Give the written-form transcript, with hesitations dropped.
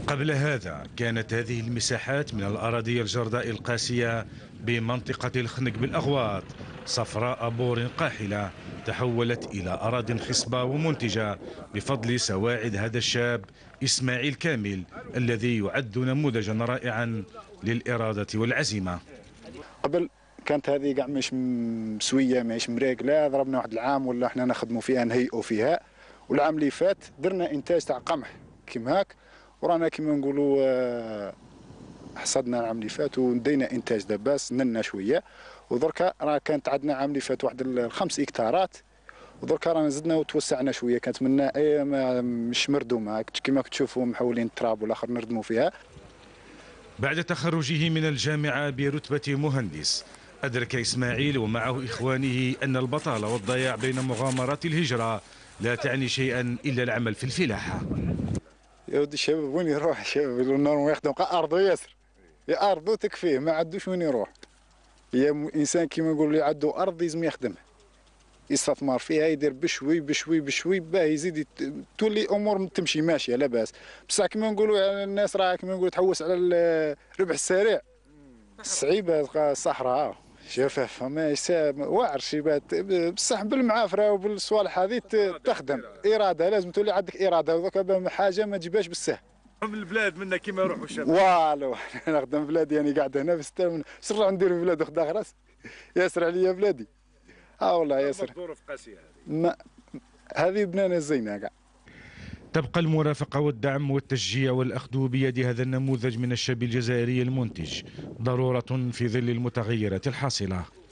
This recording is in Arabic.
قبل هذا كانت هذه المساحات من الأراضي الجرداء القاسية بمنطقة الخنق بالأغواط صفراء بور قاحلة، تحولت إلى أراضٍ خصبة ومنتجة بفضل سواعد هذا الشاب إسماعيل كامل الذي يعد نموذجا رائعا للإرادة والعزيمة. قبل كانت هذه كاع مش مسويه ماهيش مريقله، ضربنا واحد العام ولا حنا نخدموا فيها نهيئوا فيها، والعام اللي فات درنا انتاج تاع قمح كيما هاك، ورانا كيما نقولوا حصدنا العام اللي فات ودينا انتاج دابا سننا شويه، ودركا راه كانت عندنا العام اللي فات واحد 5 هكتارات، ودركا رانا زدنا وتوسعنا شويه، كانت منا مش مردومه كيما تشوفوا محولين التراب والاخر نردموا فيها. بعد تخرجه من الجامعة برتبة مهندس، أدرك إسماعيل ومعه إخوانه أن البطالة والضياع بين مغامرات الهجرة لا تعني شيئا إلا العمل في الفلاحة. يا ودي الشباب وين يروح؟ الشباب النور يخدم أرضه ياسر، يا أرضه تكفيه ما عندوش وين يروح. يا إنسان كيما نقولوا اللي عنده أرض لازم يخدمها، يستثمر فيها، يدير بشوي بشوي بشوي باه يزيد تولي الأمور تمشي ماشية لاباس. بصح كيما نقولوا الناس راه كيما نقولوا تحوس على الربح السريع، صعيبة الصحراء شفاف ما واعر شيبات، بصح بالمعافره وبالصوالح هذه تخدم اراده، لازم تولي عندك اراده، وذاك حاجه ما تجيبهاش بالسهل. من البلاد منا كيما يروحوا الشباب. والو نخدم بلادي، يعني قاعد هنا في سر ندير في بلاد اخت راس ياسر عليا بلادي. والله ياسر. ظروف قاسيه هذه. ما هذه بنانه زينه كاع. تبقى المرافقة والدعم والتشجيع والأخذ بيد هذا النموذج من الشاب الجزائري المنتج ضرورة في ظل المتغيرات الحاصلة.